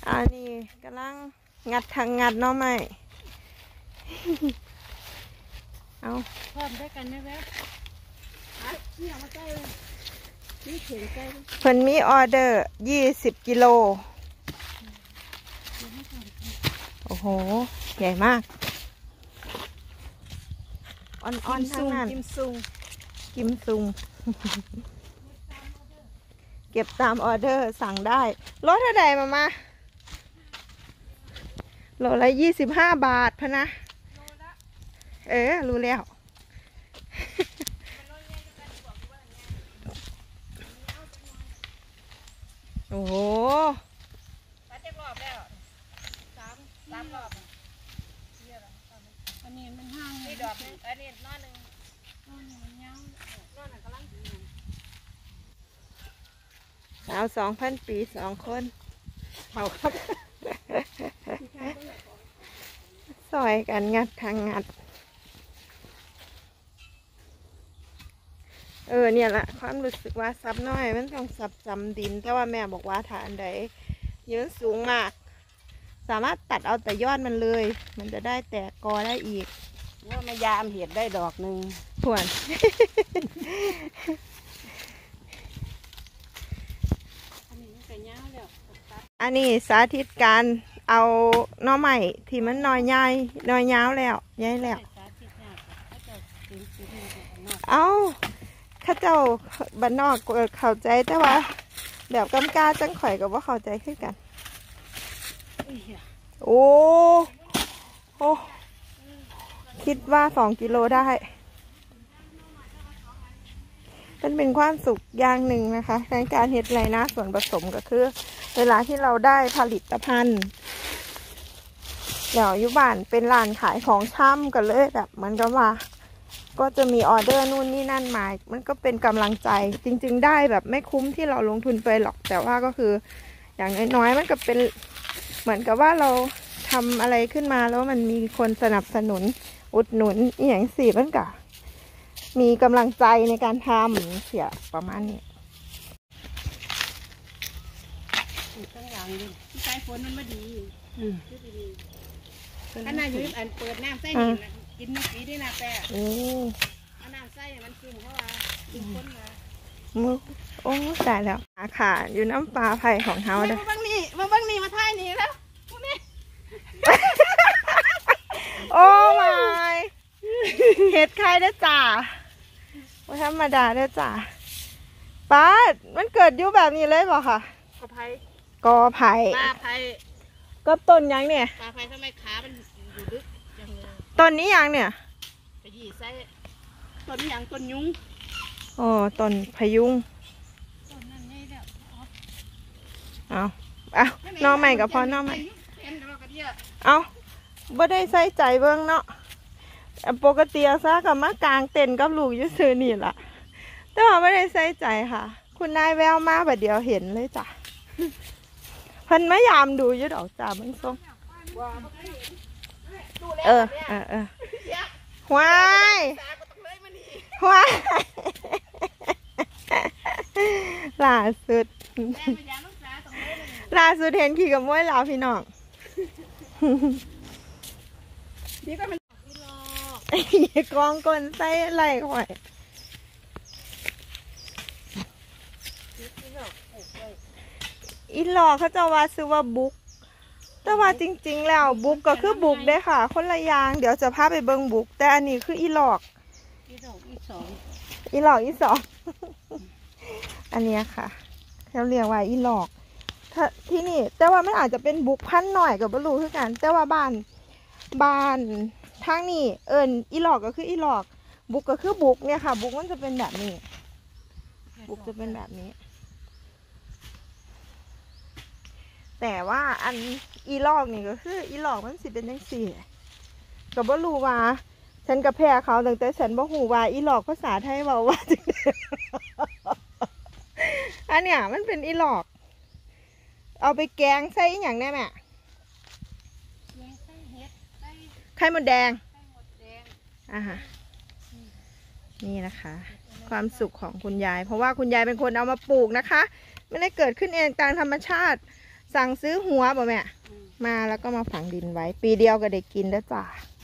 อันนี้กำลังงัดทางงัดเนาะไม่เอาพร้อมได้กันไหมแว๊บนี่เอามาใกล้เลยนี่เขียนใกล้เพิ่นมีออเดอร์20 กิโลโอ้โหใหญ่มากอ่อนๆทั้งนั้นกิมซุงเก็บตามออเดอร์สั่งได้รถเท่าไหร่มาโลละ25 บาทพะนะรู้แล้วโอ้โหตัดเจ็บรอบแล้ว3รอบอันนี้มันห้างนี่ดอกนึงอันนี้นอนนึงมันยาวนอนกำลังดีสาว2,000 ปี2 คนเอาครับซอยกันงัดทางงัดเนี่ยแหละความรู้สึกว่าซับน้อยมันต้องซับจำดินแต่ว่าแม่บอกว่าถ้าอันใดยืนสูงมากสามารถตัดเอาแต่ยอดมันเลยมันจะได้แตกกอได้อีกว่าไม่ยามเห็ดได้ดอกหนึ่งส่วนอันนี้สาธิตการเอาหน่อไม้ที่มันน้อยใหญ่น้อยยาวแล้วใหญ่แล้วเอาข้าเจ้าบ้านนอกเข้าใจแต่ว่าแบบกำกาจังข่อยกับว่าเข้าใจขึ้นกันโอ้คิดว่า2 กิโลได้มันเป็นความสุขอย่างหนึ่งนะคะในการเฮ็ดไรนะส่วนผสมก็คือเวลาที่เราได้ผลิตภัณฑ์เดี๋ยวยุบานเป็นร้านขายของช่ำกันเลยแบบเหมือนกับว่าก็จะมีออเดอร์นู่นนี่นั่นมามันก็เป็นกำลังใจจริงๆได้แบบไม่คุ้มที่เราลงทุนไปหรอกแต่ว่าก็คืออย่างน้อยๆมันก็เป็นเหมือนกับว่าเราทำอะไรขึ้นมาแล้วมันมีคนสนับสนุนอุดหนุนอย่างสี่มันก็มีกำลังใจในการทำเสียประมาณนี้ตั้งอย่างนี้ที่ใช้ฝนมันไม่ดีขนาดอยู่อันเปิดน้ำใส่หินกินน้ำปีด้วยนะแต่น้ำใส่มันซึมเข้ามาซึมข้นมาโอ้ตายแล้วค่ะอยู่น้ำปลาไผ่ของเฮาเด้อมาบ้างนี่มาท่ายนี่แล้วโอ้ยเห็ดใครได้จ่าว่าธรรมดาได้จ่าป้ามันเกิดอยู่แบบนี้เลยบ่ค่ะกอไผ่ปลาไผ่ก็ต้นยังเนี่ยปลาไผ่ทำไมขามันอยู่ลึกจังเลยต้นนี้ยังเนี่ยไปยี่ไส้ต้นยังต้นยุงอ๋อต้นพยุงต้นนั่นไงเดี๋ยวเอาน้องใหม่กับพ่อน้องใหม่เอาบ่ได้ใส่ใจเบิ้งเนาะปกติซะกับมากลางเต็นกับลูกอยู่ซื้อนี่ล่ะแต่ว่าไม่ได้ใส่ใจค่ะคุณนายแววมาแบบเดียวเห็นเลยจ้ะเพิ่นไม่ยามดูอยู่ดอกจ้าเบิ้งส้มว้ายล่าสุดเห็นขี่กับมวยลาวพี่น้องนี่ก็มันกองกลไส้อะไรข่อยอีหลอกเขาจะว่าซื้อว่าบุ๊กแต่ว่าจริงๆแล้วบุ๊กก็คือบุ๊กได้ค่ะคนละอย่างเดี๋ยวจะพาไปเบิ้งบุ๊กแต่อันนี้คืออีหลอกอีหลอกอีสองอันนี้ค่ะเขาเรียกว่าอีหลอกที่นี่แต่ว่ามันอาจจะเป็นบุ๊กพันหน่อยกับบลูคือกันแต่ว่าบ้านทางนี้อีหลอกก็คืออีหลอกบุ๊กก็คือบุ๊กเนี่ยค่ะบุ๊กมันจะเป็นแบบนี้บุ๊กจะเป็นแบบนี้แต่ว่าอันอีหลอกนี่ก็คืออีหลอกมันสิเป็นจังซี่กับบลูว่าฉันกับแพ้เขาตั้งแต่ฉันบ่ฮู้ว่าอีหลอกภาษาไทยเว้าว่าจังได๋อันเนี้ยมันเป็นอีหลอกเอาไปแกงใส่อีหยังแน่แม่ไข่มดแดงนี่นะคะความสุขของคุณยายเพราะว่าคุณยายเป็นคนเอามาปลูกนะคะไม่ได้เกิดขึ้นเองตามธรรมชาติสั่งซื้อหัวบ่แม่ มาแล้วก็มาฝังดินไว้ ปีเดียวก็ได้กินแล้วจ้า